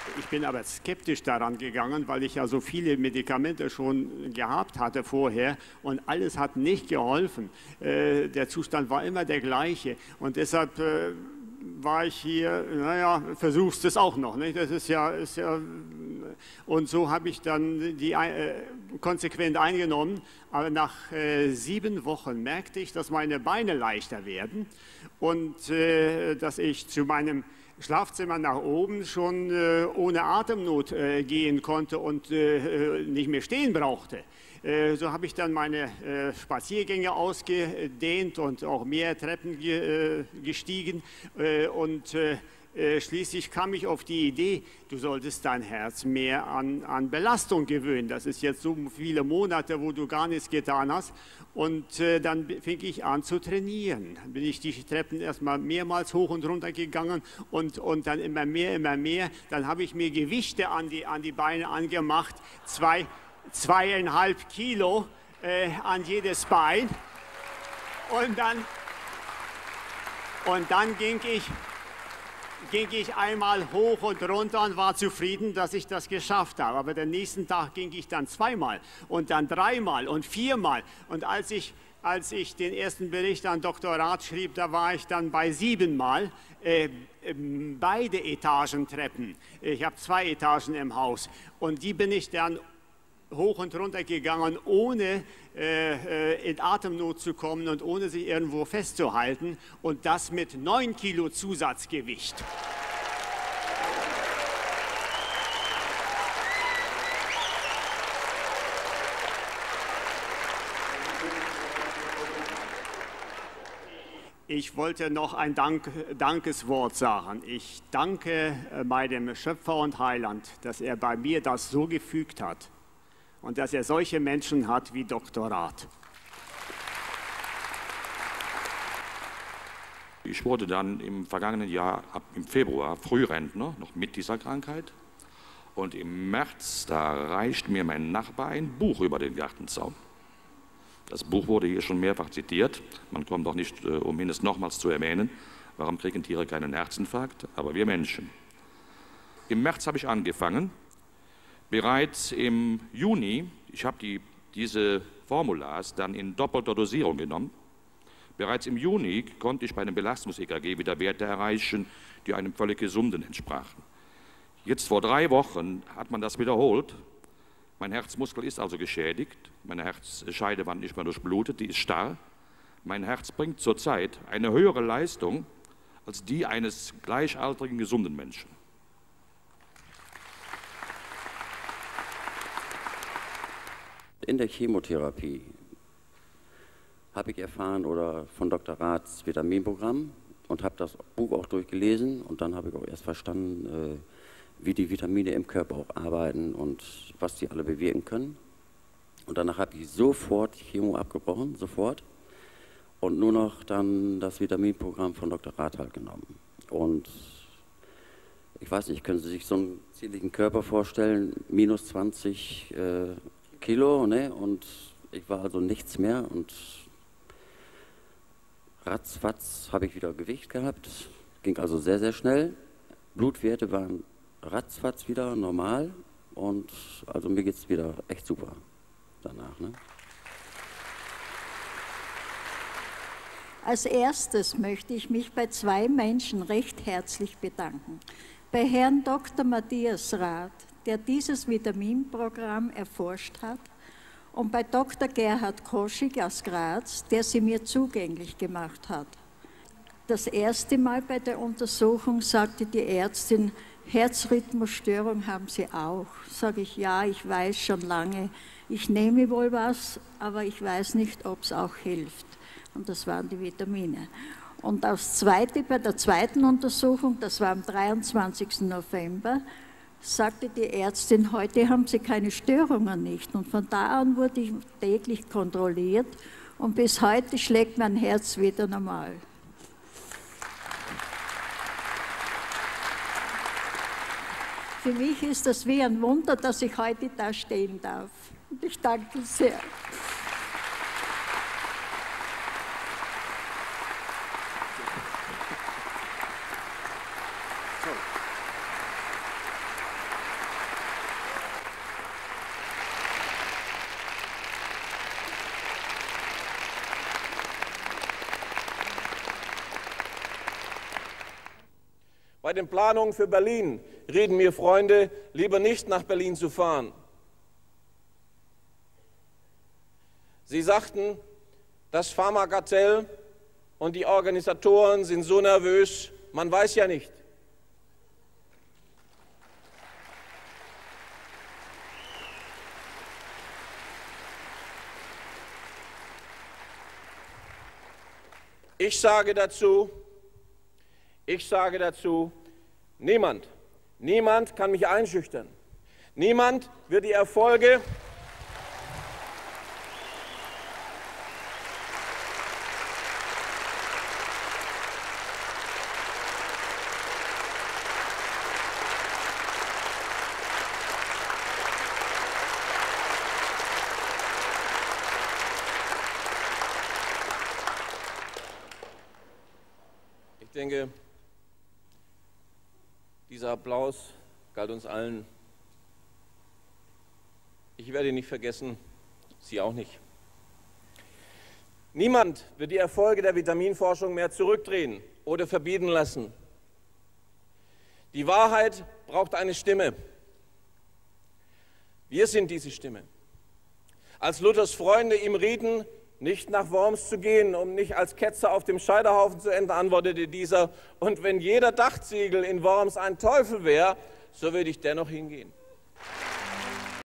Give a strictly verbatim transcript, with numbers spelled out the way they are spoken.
Ich bin aber skeptisch daran gegangen, weil ich ja so viele Medikamente schon gehabt hatte vorher und alles hat nicht geholfen. Äh, der Zustand war immer der gleiche und deshalb äh, war ich hier, naja, versuchst es auch noch, nicht? Das ist ja, ist ja, und so habe ich dann die äh, konsequent eingenommen, aber nach äh, sieben Wochen merkte ich, dass meine Beine leichter werden und äh, dass ich zu meinem Schlafzimmer nach oben schon äh, ohne Atemnot äh, gehen konnte und äh, nicht mehr stehen brauchte. Äh, so habe ich dann meine äh, Spaziergänge ausgedehnt und auch mehr Treppen ge, äh, gestiegen äh, und äh, äh, schließlich kam ich auf die Idee, du solltest dein Herz mehr an, an Belastung gewöhnen. Das ist jetzt so viele Monate, wo du gar nichts getan hast. Und äh, dann fing ich an zu trainieren. Dann bin ich die Treppen erstmal mehrmals hoch und runter gegangen und, und dann immer mehr, immer mehr. Dann habe ich mir Gewichte an die, an die Beine angemacht, zwei, zweieinhalb Kilo äh, an jedes Bein. Und dann, und dann ging ich... ging ich einmal hoch und runter und war zufrieden, dass ich das geschafft habe. Aber den nächsten Tag ging ich dann zweimal und dann dreimal und viermal. Und als ich, als ich den ersten Bericht an Doktor Rath schrieb, da war ich dann bei siebenmal. Äh, beide Etagentreppen. Ich habe zwei Etagen im Haus. Und die bin ich dann hoch und runter gegangen, ohne äh, in Atemnot zu kommen und ohne sich irgendwo festzuhalten und das mit neun Kilo Zusatzgewicht. Ich wollte noch ein Dank, Dankeswort sagen. Ich danke meinem Schöpfer und Heiland, dass er bei mir das so gefügt hat. Und dass er solche Menschen hat wie Doktor Rath. Ich wurde dann im vergangenen Jahr, ab im Februar, Frührentner, noch mit dieser Krankheit. Und im März, da reicht mir mein Nachbar ein Buch über den Gartenzaun. Das Buch wurde hier schon mehrfach zitiert. Man kommt auch nicht äh, umhin, es nochmals zu erwähnen. Warum kriegen Tiere keinen Herzinfarkt? Aber wir Menschen. Im März habe ich angefangen. Bereits im Juni, ich habe die, diese Formulars dann in doppelter Dosierung genommen, bereits im Juni konnte ich bei einem Belastungs-E K G wieder Werte erreichen, die einem völlig gesunden entsprachen. Jetzt vor drei Wochen hat man das wiederholt. Mein Herzmuskel ist also geschädigt, meine Herzscheidewand nicht mehr durchblutet, die ist starr. Mein Herz bringt zurzeit eine höhere Leistung als die eines gleichaltrigen, gesunden Menschen. In der Chemotherapie habe ich erfahren oder von Doktor Raths Vitaminprogramm und habe das Buch auch durchgelesen und dann habe ich auch erst verstanden, wie die Vitamine im Körper auch arbeiten und was die alle bewirken können. Und danach habe ich sofort die Chemo abgebrochen, sofort, und nur noch dann das Vitaminprogramm von Doktor Rath halt genommen. Und ich weiß nicht, können Sie sich so einen zierlichen Körper vorstellen, minus zwanzig äh, Kilo, ne? Und ich war also nichts mehr und ratzfatz habe ich wieder Gewicht gehabt, ging also sehr, sehr schnell. Blutwerte waren ratzfatz wieder normal und also mir geht es wieder echt super danach. Ne? Als erstes möchte ich mich bei zwei Menschen recht herzlich bedanken. Bei Herrn Doktor Matthias Rath, der dieses Vitaminprogramm erforscht hat, und bei Doktor Gerhard Koschig aus Graz, der sie mir zugänglich gemacht hat. Das erste Mal bei der Untersuchung sagte die Ärztin, Herzrhythmusstörung haben Sie auch. Sage ich, ja, ich weiß schon lange, ich nehme wohl was, aber ich weiß nicht, ob es auch hilft. Und das waren die Vitamine. Und das zweite, bei der zweiten Untersuchung, das war am dreiundzwanzigsten November, sagte die Ärztin, heute haben Sie keine Störungen nicht. Und von da an wurde ich täglich kontrolliert und bis heute schlägt mein Herz wieder normal. Für mich ist das wie ein Wunder, dass ich heute da stehen darf. Und ich danke sehr. Bei den Planungen für Berlin rieten mir Freunde, lieber nicht nach Berlin zu fahren. Sie sagten, das Pharmakartell und die Organisatoren sind so nervös, man weiß ja nicht. Ich sage dazu, ich sage dazu, niemand, niemand kann mich einschüchtern. Niemand wird die Erfolge Ich denke, dieser Applaus galt uns allen. Ich werde ihn nicht vergessen, Sie auch nicht. Niemand wird die Erfolge der Vitaminforschung mehr zurückdrehen oder verbieten lassen. Die Wahrheit braucht eine Stimme. Wir sind diese Stimme. Als Luthers Freunde ihm rieten, nicht nach Worms zu gehen, um nicht als Ketzer auf dem Scheiterhaufen zu enden, antwortete dieser, und wenn jeder Dachziegel in Worms ein Teufel wäre, so würde ich dennoch hingehen.